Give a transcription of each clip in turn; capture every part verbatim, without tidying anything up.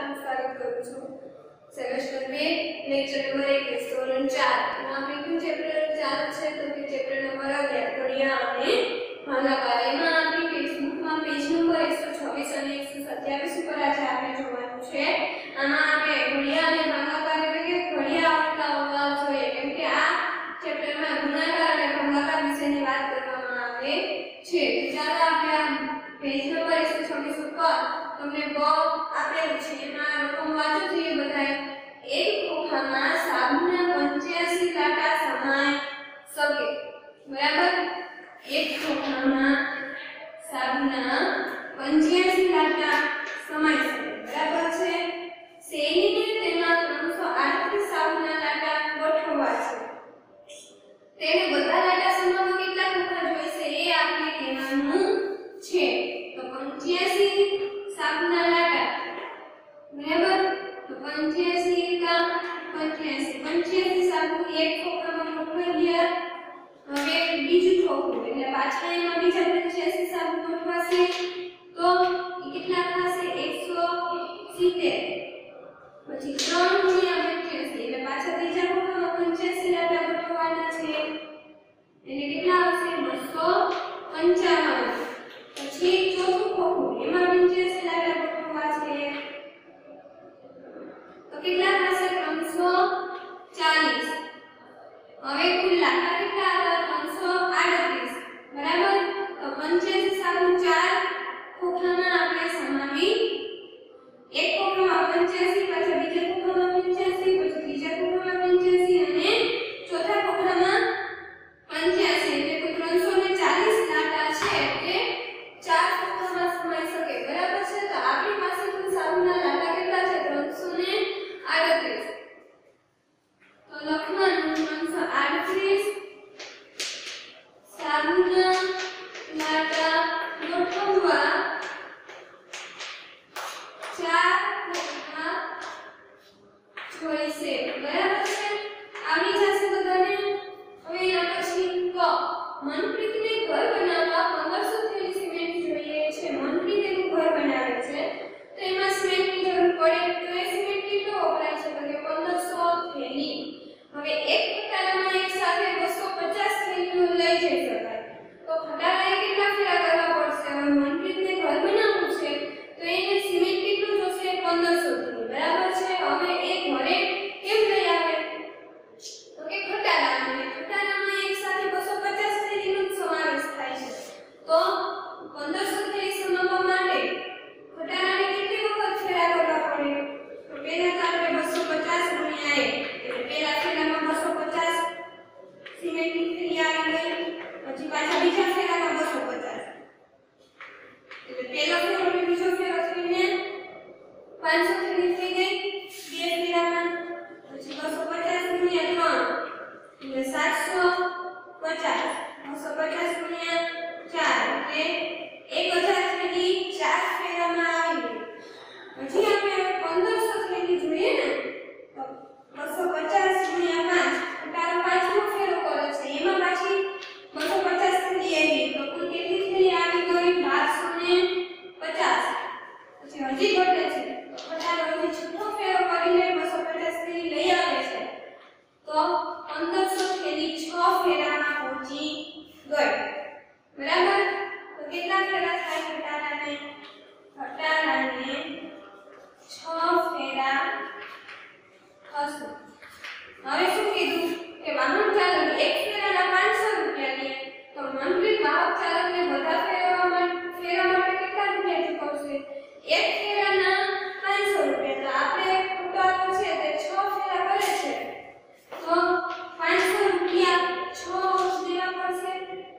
आपનું સ્વાગત કરું છું સેમેસ્ટર બે લેક્ચર નંબર એકવીસ ધોરણ ચાર આપણે કયું ચેપ્ટર ચાલુ છે તો કે ચેપ્ટર નંબર અગિયાર ઘડિયા અને ભાગાકાર એમાં આપણી ટેક્સ્ટબુકમાં પેજ નંબર એકસો છવ્વીસ અને એકસો સત્યાવીસ ઉપર આજે આપણે જોવાનું છે આમાં આપણે ઘડિયા અને ભાગાકાર એટલે કે ઘડિયા આવડતા હોવા જોઈએ કેમ કે આ ચેપ્ટરમાં ગુણાકાર અને ભાગાકાર વિશેની વાત કરવામાં આવે છે ચાલો આપણે આ પેજ નંબર એકસો છવ્વીસ ઉપર તમને બ આપેલું છે એમાં રકમ વાંચો તો એ બધાય એક ખોખામાં સાબુના પંચ્યાસી લાટા સમાય શકે બરાબર એક ખોખામાં સાબુના પંચ્યાસી લાટા સમાય શકે બરાબર છે શેરીને તેમાં ત્રણસો આડત્રીસ સાબુના લાટા ગોઠવવા છે તેને બધા લાટા સમાવવા કેટલા ખોખા જોઈશે એ આપણે કહેવાનું છે તો પંચ્યાસી સાબુના લાટા બરાબર તો પંચ્યાસી એકા પંચ્યાસી પંચ્યાસી સાબુ એક ખોખામાં ગોઠવાઈ ગયા હવે બીજું ખોખું એટલે પાછા એમાં બીજા પંચ્યાસી સાબુ ગોઠવાશે તો એ કેટલા થશે એકસો સિત્તેર પછી ત્રણ ગુણ્યા પંચ્યાસી એટલે પાછા ત્રીજા ખોખામાં પંચ્યાસી લાટા ગોઠવવાના છે એટલે કેટલા આવશે બસો પંચાવન પછી ચોથું ખોખું એમાં પંચ્યાસી લાટા ગોઠવવા છે તો કેટલા થશે ત્રણસો ચાલીસ હવે કુલ લાટા કેટલા હતા ત્રણસો આડત્રીસ બરાબર તો પંચ્યાસી સાબુ ચાર ખોખામાં આપણે સમાવી એક ખોખામાં પંચ્યાસી પાછા બીજા ખોખામાં પંચ્યાસી પછી ત્રીજા ખોખામાં પંચ્યાસી અને ચોથા ખોખામાં પંચ્યાસી એટલે કુલ ત્રણસો ચાલીસ લાટા છે એટલે ચાર ખોખામાં સમાઈ શકે બરાબર છે તો આપણી પાસે કુલ સાબુના લાટા કેટલા છે ત્રણસો આડત્રીસ તો લખવાનું ત્રણસો આડત્રીસ સાબુના લાટા ગોઠવવા ચાર ખોખા જોઈશે બરાબર છે આવી જશે બધાને હવે એના પછી ક મનપ્રીતને ઘર બનાવવા પંદરસો થેલી સિમેન્ટ જોઈએ છે મનપ્રીત એનું ઘર બનાવે છે તો એમાં સિમેન્ટની જરૂર પડે તો એ સિમેન્ટ કેટલો વપરાય છે તો કે પંદરસો થેલી હવે એક ખટારામાં એક સાથે બસો પચાસ થેલીઓ લઈ જઈ શકાય તો ખટારાએ કેટલા ફેરા કરવા પડશે હવે મનપ્રીતને ઘર બનાવવું છે તો એને સિમેન્ટ કેટલું જોશે પંદરસો થેલી બરાબર છે હવે એ ઘરે કેમ લઈ આવે તો કે ખટારામાં અને ખટારામાં એક સાથે બસો પચાસ થેલીનો સમાવેશ થાય છે તો પંદરસો થેલી સમાવવા માટે ખટારાને કેટલી વખત ફેરા કરવા પડે તો પહેલા તો આપણે બસો પચાસ ગુણ્યા એક એટલે પહેલા ફેરામાં બસો પચાસ સિમેન્ટની થેલી આવી ગઈ પછી પાછા બીજા ફેરામાં બસો પચાસ એટલે પહેલો ફેરો અને બીજો ફેરો થઈને પાંચસો થેલી થઈ ગઈ બે ફેરામાં પછી બસો પચાસ ગુણ્યા ત્રણ એટલે સાતસો પચાસ બસો પચાસ ગુણ્યા ચાર એટલે એક હજાર થેલી ચાર ફેરામાં આવી ગઈ પછી આપણે પંદરસો થેલી જોઈએ ને તો બસો પચાસ ગુણ્યા પાંચ એટલે પાંચમો ફેરો કરે છે એમાં પાછી બસો પચાસ થેલી આવી તો કુલ કેટલી થેલી આવી ગઈ બારસો પચાસ પછી હજી ઘટે છે તો ખટારો હજી છઠ્ઠો ફેરો કરીને બસો પચાસ થેલી લઈ આવે છે તો પંદરસો થેલી છ ફેરામાં પહોંચી ગઈ બરાબર તો કેટલા ફેરા થાય ખટારાને ખટારાને છ ફેરા થશે હવે શું કીધું કે વાહન ચાલક એક ફેરાના પાંચસો રૂપિયા લે તો મનપ્રીત વાહક ચાલકને બધા ફેરવા ફેરા માટે કેટલા રૂપિયા ચૂકવશે એક ફેરાના પાંચસો રૂપિયા તો આપણે ખટારો છે તે છ ફેરા કરે છે તો પાંચસો રૂપિયા છ દેવા પડશે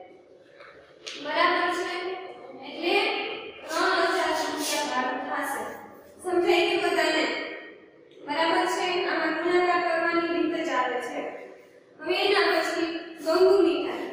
બરાબર છે એટલે ત્રણ હજાર રૂપિયા ભાડું થશે સમજાઈ ગયું બધાને બરાબર છે આમાં ગુણાકાર કરવાની રીત ચાલે છે હવે એના પછી ગંગુ મીઠાઈ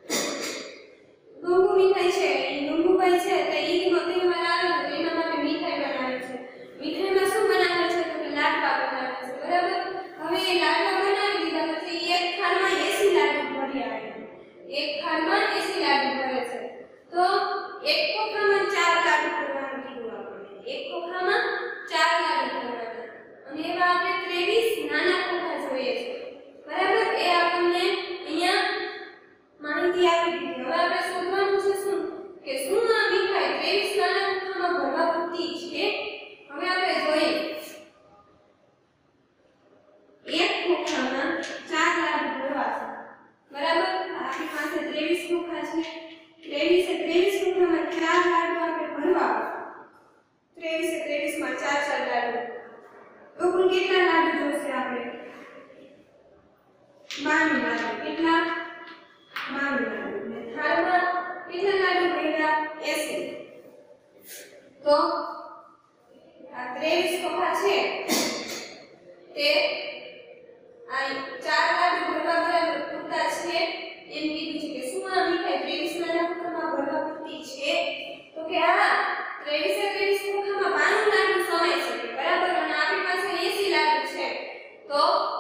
ગંગુ મીઠાઈ છે એ ગંગુભાઈ છે તો ઈદનો તહેવાર આવે તો એના માટે મીઠાઈ બનાવે છે મીઠાઈમાં શું બનાવે છે તો કે લાડવા બનાવે છે બરાબર હવે એ લાડવા બનાવી દીધા પછી એક થાળમાં એંસી લાડુ ભરી આવે એક થાળમાં એંસી લાડુ ભરે છે તો એક ખોખામાં ચાર લાડુ ભરવાનું કીધું આપણે એક ખોખામાં ચાર લાડુ લાડુ આપણે ભરવા ત્રેવીસ એ ત્રેવીસ માં ચાર ચાર લાડુ તો કુલ કેટલા લાડુ જોશે આપણે બાણું લાડુ કેટલા બાણું લાડુ ને થાળમાં કેટલા લાડુ ભર્યા એંસી તો આ ત્રેવીસ ખોખા છે તે આ ચાર લાડુ ભરવા બરાબર પૂરતા છે એમ કીધું છે કે શું આ મીઠાઈ ત્રેવીસ ના ખોખામાં ભરવા પૂરતી છે તો કે આ ત્રેવીસ એ ત્રેવીસ ખોખામાં બાણું લાડુ સમાઈ શકે બરાબર અને આપણી પાસે એંસી લાડુ છે તો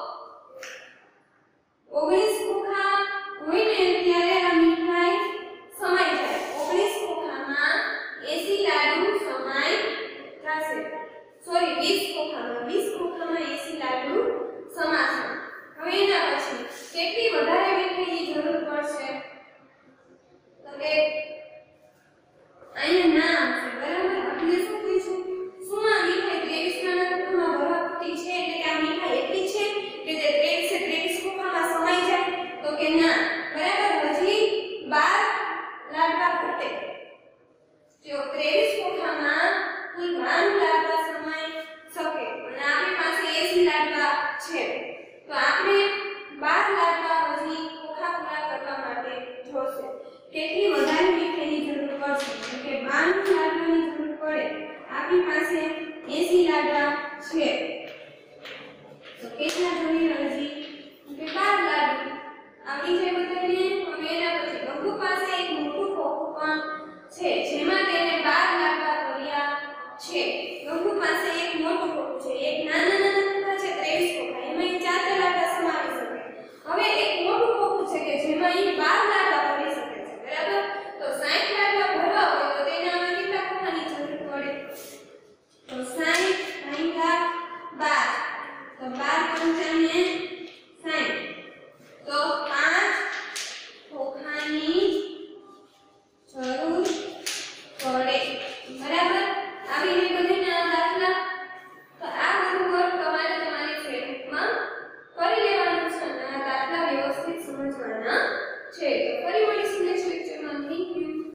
ઓગણીસ ખોખા હોય ને ત્યારે આ મીઠાઈ સમાઈ જાય ઓગણીસ ખોખામાં એંસી લાડુ સમાઈ જશે સોરી વીસ ખોખામાં વીસ ખોખામાં એંસી લાડુ સમાશે હવે એના પછી કેટલી વધારે મીઠાઈની જરૂર પડશે તો કે અહીંયા ના આવશે બરાબર આપણે શું કહીશું શું આ મીઠાઈ ત્રેવીસ ના ખોખામાં ભરવા પૂરતી છે એટલે કે આ મીઠાઈ એટલી છે કે તે ત્રેવીસ એ ત્રેવીસ ખોખામાં સમાઈ જાય તો કે ના બરાબર હજી બાર લાડવા ઘટે જો ત્રેવીસ ખોખામાં કુલ બાણું લાડવા સમાઈ શકે અને આપણી પાસે એંસી લાડવા છે તો આપણે બાર લાડવા હજી ખોખા પૂરા કરવા માટે જોશે કેટલી વધારે મીઠાઈની જરૂર પડશે તો કે બાણું લાડવાની જરૂર પડે આપણી પાસે એંસી લાડવા છે તો કેટલા જોઈએ હજી કે બાર લાડુ આવડી જાય બધાને હવે એના પછી ગંગુ પાસે એક મોટું ખોખું પણ છે જેમાં તેને બાર લાડવા ભર્યા છે ગંગુ પાસે એક મોટું ખોખું છે એક નાના નાના ખોખા છે ત્રેવીસ ખોખા એમાં એ ચાર ચાર લાડવા સમાવી શકે હવે એક મોટું ખોખું છે કે જેમાં એ બાર લાડવા ભરી શકે છે બરાબર તો સાઠ લાડવા ભરવા હોય તો તેનામાં કેટલા ખોખાની જરૂર પડે તો સાઠ ભાગ્યા બાર તો બાર પંચાને સાઠ તો પાંચ ખોખાની જરૂર